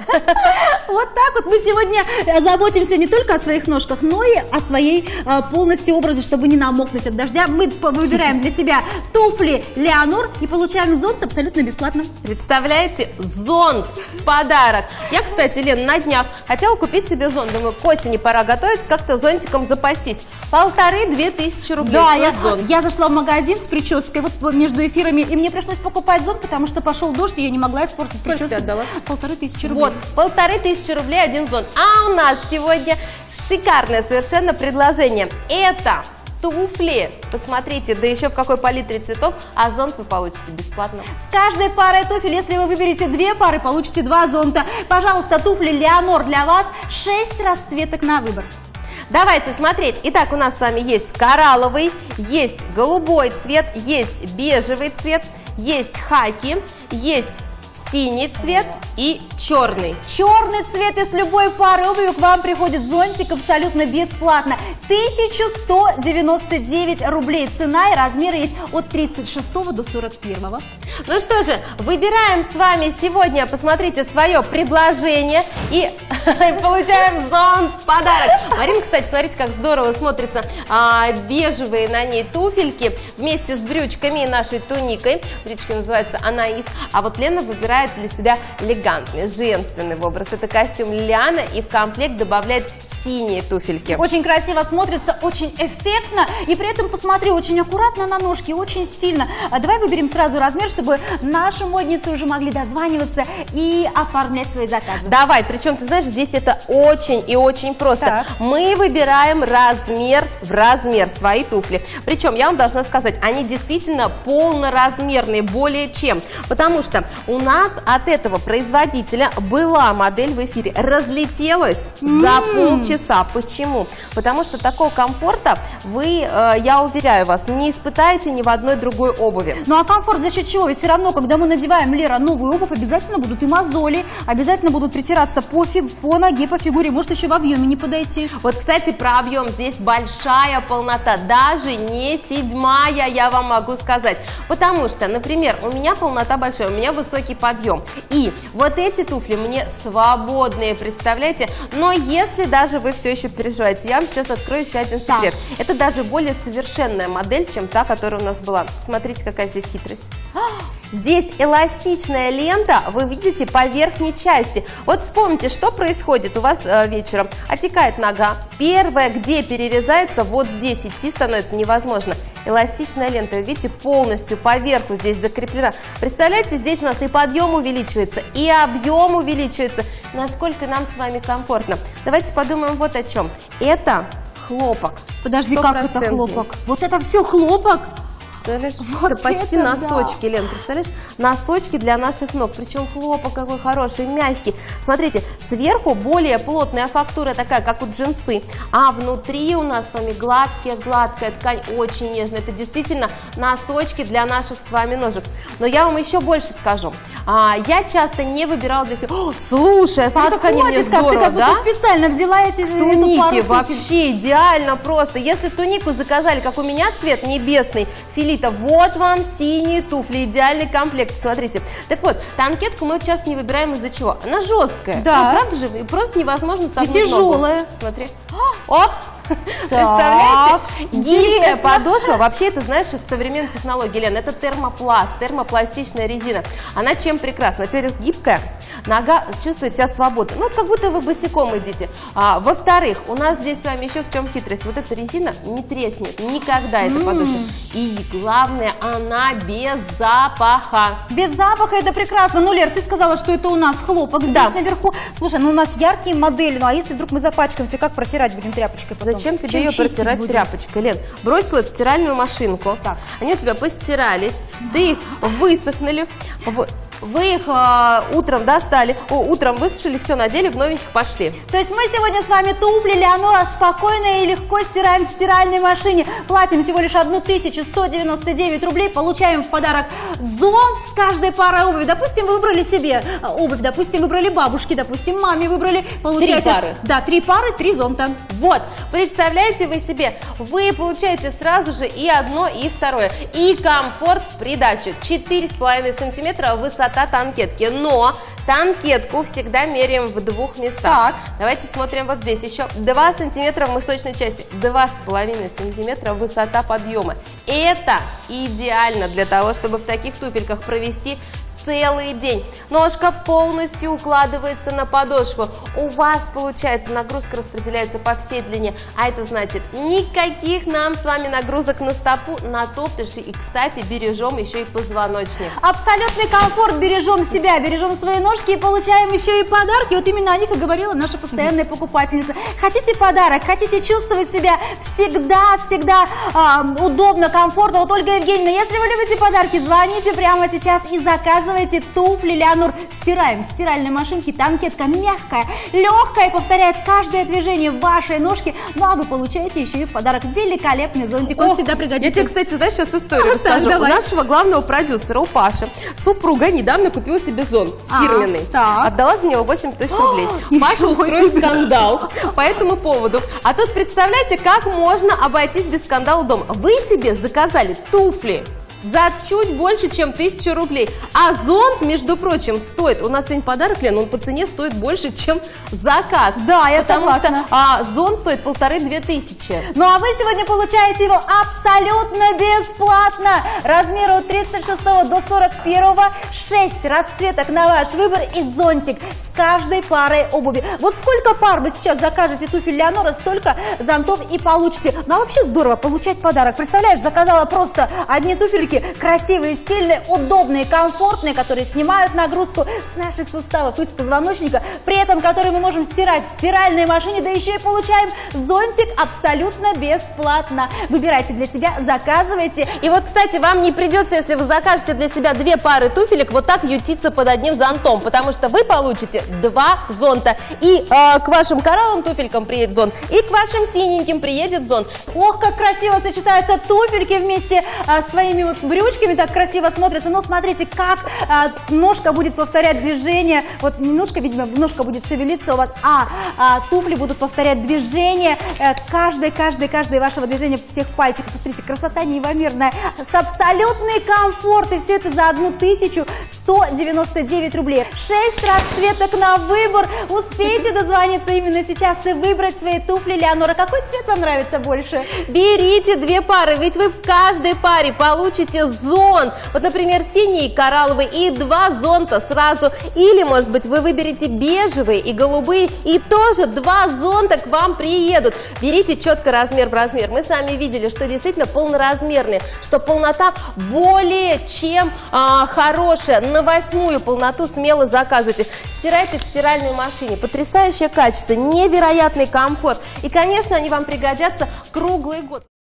Вот так вот мы сегодня заботимся не только о своих ножках, но и о своей полностью образе, чтобы не намокнуть от дождя. Мы выбираем для себя туфли Леонор и получаем зонт абсолютно бесплатно. Представляете, зонт в подарок. Я, кстати, Лен, на днях хотела купить себе зонт. Думаю, к осени пора готовиться, как-то зонтиком запастись. 1500-2000 рублей. Да, я зашла в магазин с прической вот между эфирами, и мне пришлось покупать зонт, потому что пошел дождь, и я не могла испортить прическу. Сколько ты отдала? 1500 рублей. Вот, 1500 рублей один зонт. А у нас сегодня шикарное совершенно предложение. Это туфли, посмотрите, да еще в какой палитре цветов, а зонт вы получите бесплатно. С каждой парой туфель, если вы выберете 2 пары, получите 2 зонта. Пожалуйста, туфли Леонор для вас, 6 расцветок на выбор. Давайте смотреть. Итак, у нас с вами есть коралловый, есть голубой цвет, есть бежевый цвет, есть хаки, есть синий цвет и черный. Черный цвет из любой пары обуви к вам приходит зонтик абсолютно бесплатно. 1199 рублей. Цена и размеры есть от 36 до 41. Ну что же, выбираем с вами сегодня, посмотрите, свое предложение и получаем зонт в подарок. Марина, кстати, смотрите, как здорово смотрится бежевые на ней туфельки вместе с брючками и нашей туникой. Брючка называется Анаис. А вот Лена выбирает для себя элегантный, женственный образ. Это костюм Лилиана, и в комплект добавляет синие туфельки. Очень красиво смотрится, очень эффектно, и при этом, посмотри, очень аккуратно на ножки, очень стильно. Давай выберем сразу размер, чтобы наши модницы уже могли дозваниваться и оформлять свои заказы. Давай, причем, ты знаешь, здесь это очень и очень просто. Так. Мы выбираем размер в размер свои туфли. Причем, я вам должна сказать, они действительно полноразмерные, более чем. Потому что у нас от этого производителя была модель в эфире, разлетелась за полчаса. Почему? Потому что такого комфорта вы, я уверяю вас, не испытаете ни в одной другой обуви. Ну а комфорт за счет чего? Ведь все равно, когда мы надеваем, Лера, новую обувь, обязательно будут и мозоли, обязательно будут притираться по ноге, по фигуре, может еще в объеме не подойти. Вот, кстати, про объем. Здесь большая полнота, даже не 7-я, я вам могу сказать. Потому что, например, у меня полнота большая, у меня высокий подъем. И вот эти туфли мне свободные, представляете? Но если даже вы все еще переживаете, я вам сейчас открою еще один секрет. Так. Это даже более совершенная модель, чем та, которая у нас была. Смотрите, какая здесь хитрость. Здесь эластичная лента, вы видите, по верхней части. Вот вспомните, что происходит у вас вечером. Отекает нога. Первое, где перерезается, вот здесь идти становится невозможно. Эластичная лента, вы видите, полностью поверху здесь закреплена. Представляете, здесь у нас и подъем увеличивается, и объем увеличивается. Насколько нам с вами комфортно. Давайте подумаем вот о чем. Это хлопок. Подожди, как это хлопок? Вот это все хлопок? Представляешь? Вот это почти это носочки, да. Лен, представляешь? Носочки для наших ног, причем хлопок какой хороший, мягкий. Смотрите, сверху более плотная фактура такая, как у джинсы, а внутри у нас с вами гладкая ткань, очень нежная. Это действительно носочки для наших с вами ножек. Но я вам еще больше скажу. Я часто не выбирала для себя. Слушай, смотри, как они мне здорово, ты как будто специально взяла эту туники, пару вообще идеально просто. Если тунику заказали, как у меня, цвет небесный, филита, вот вам синие туфли, идеальный комплект, смотрите. Так вот, танкетку мы сейчас не выбираем из-за чего? Она жесткая, да. Ну, правда же, просто невозможно согнуть ногу. Тяжелая. Смотри, оп! Представляете? Гибкая подошва, вообще это, знаешь, это современная технология, Лен, это термопласт, термопластичная резина. Она чем прекрасна? Во-первых, гибкая, нога чувствует себя свободно, ну, как будто вы босиком идите. Во-вторых, у нас здесь с вами еще в чем хитрость? Вот эта резина не треснет никогда, эта подошва. И главное, она без запаха. Без запаха, это прекрасно. Ну, Лер, ты сказала, что это у нас хлопок здесь наверху. Слушай, ну у нас яркие модели, ну а если вдруг мы запачкаемся, как протирать будем тряпочкой потом? Зачем тебе ее протирать тряпочкой, Лен? Бросила в стиральную машинку, так. Они у тебя постирались, ты их высохнули, вы их утром достали, утром высушили, все надели, в новеньких пошли. То есть мы сегодня с вами туфли Леонора спокойно и легко стираем в стиральной машине. Платим всего лишь 1199 рублей, получаем в подарок зонт с каждой парой обуви. Допустим, вы выбрали себе обувь, допустим, выбрали бабушке, допустим, маме выбрали. 3 пары. Да, 3 пары, 3 зонта. Вот, представляете вы себе, вы получаете сразу же и одно, и второе. И комфорт в придачу. 4,5 сантиметра высота танкетки, но Танкетку всегда меряем в двух местах. Так. Давайте смотрим вот здесь. Еще 2 сантиметра в мысочной части, 2,5 сантиметра высота подъема. Это идеально для того, чтобы в таких туфельках провести целый день. Ножка полностью укладывается на подошву. У вас, получается, нагрузка распределяется по всей длине, а это значит никаких нам с вами нагрузок на стопу, на топтыши, и, кстати, бережем еще и позвоночник. Абсолютный комфорт, бережем себя, бережем свои ножки и получаем еще и подарки. Вот именно о них и говорила наша постоянная покупательница. Хотите подарок, хотите чувствовать себя всегда удобно, комфортно? Вот, Ольга Евгеньевна, если вы любите подарки, звоните прямо сейчас и заказывайте туфли Леонор. Стираем в стиральной машинке. Танкетка мягкая, легкая, повторяет каждое движение вашей ножки. Ну а вы получаете еще и в подарок великолепный зонтик. Он всегда пригодится. Я тебе, кстати, знаешь, сейчас историю расскажу. У нашего главного продюсера, у Паши, супруга недавно купила себе зонт фирменный. Отдала за него 8000 рублей. Паша устроил скандал по этому поводу. А тут представляете, как можно обойтись без скандала дома. Вы себе заказали туфли за чуть больше, чем 1000 рублей. А зонт, между прочим, стоит, у нас сегодня подарок, Лен, он по цене стоит больше, чем заказ. Да, я согласна. Потому что зонт стоит 1500-2000. Ну а вы сегодня получаете его абсолютно бесплатно. Размеры от 36 до 41, 6 расцветок на ваш выбор и зонтик с каждой парой обуви. Вот сколько пар вы сейчас закажете туфель Леонора, столько зонтов и получите. Ну а вообще здорово получать подарок. Представляешь, заказала просто одни туфельки, красивые, стильные, удобные, комфортные, которые снимают нагрузку с наших суставов и с позвоночника, при этом которые мы можем стирать в стиральной машине, да еще и получаем зонтик абсолютно бесплатно. Выбирайте для себя, заказывайте. И вот, кстати, вам не придется, если вы закажете для себя 2 пары туфелек, вот так ютиться под одним зонтом, потому что вы получите 2 зонта. И к вашим коралловым туфелькам приедет зонт, и к вашим синеньким приедет зонт. Ох, как красиво сочетаются туфельки вместе с твоими вот брючками, так красиво смотрится. Но смотрите, как ножка будет повторять движение. Вот немножко, видимо, ножка будет шевелиться у вас, а туфли будут повторять движение каждое вашего движения всех пальчиков. Посмотрите, красота неимоверная, с абсолютный комфорт. И все это за 1199 рублей. 6 расцветок на выбор. Успейте дозвониться именно сейчас и выбрать свои туфли Леонора. Какой цвет вам нравится больше? Берите 2 пары, ведь вы в каждой паре получите зонт. Вот, например, синий, коралловый и 2 зонта сразу. Или, может быть, вы выберете бежевые и голубые, и тоже 2 зонта к вам приедут. Берите четко размер в размер. Мы с вами видели, что действительно полноразмерные, что полнота более чем хорошая. На 8-ю полноту смело заказывайте. Стирайте в стиральной машине. Потрясающее качество, невероятный комфорт. И, конечно, они вам пригодятся круглый год.